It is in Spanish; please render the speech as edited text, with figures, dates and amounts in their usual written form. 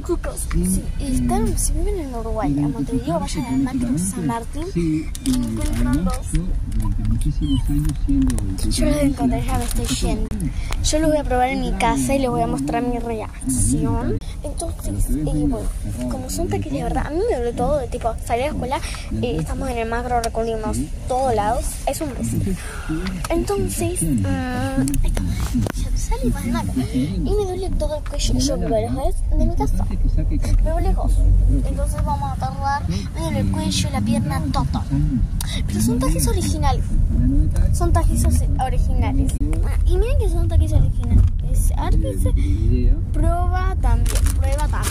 Chicos, si viven en Uruguay, a Montevideo, vayan al Macro San Martín y encuentran dos. Yo los encontré, ya me estoy yendo. Yo los voy a probar en mi casa y les voy a mostrar mi reacción. Entonces, bueno, como son taquis de verdad, a mí me duele todo, de tipo, salí de la escuela, estamos en el Macro, recorrimos todos lados, es un mes. Entonces, ya sale más nada y me duele todo el cuello. Yo vivo lejos de mi casa, vivo lejos, entonces vamos a tardar, me duele el cuello, la pierna, todo. Pero son taquis originales, son taquis originales. Y miren que son taquis originales. Arte prueba también.